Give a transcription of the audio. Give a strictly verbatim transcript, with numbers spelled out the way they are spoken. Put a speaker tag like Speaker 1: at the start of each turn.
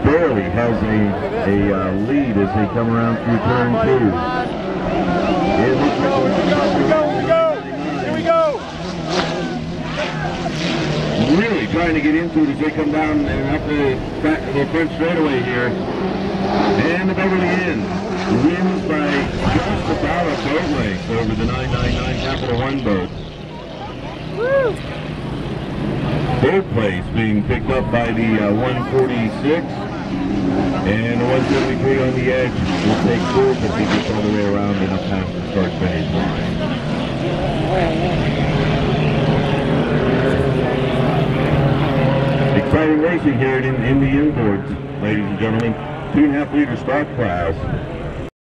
Speaker 1: barely has a, a uh, lead as they come around through turn two. It looks like
Speaker 2: here we go, here we go, here we go.
Speaker 1: Really trying to get into it as they come down and up the, back, the front straightaway here. And the Beverly Inn wins by just about a boat length over the nine nine nine Capital One boat.
Speaker 2: Woo!
Speaker 1: Third place being picked up by the uh, one forty-six, and the one seventy-three on the edge will take fourth as he gets all the way around and up past the start finish line. Exciting racing here in, in the inboards, ladies and gentlemen. Two and a half liter stock class.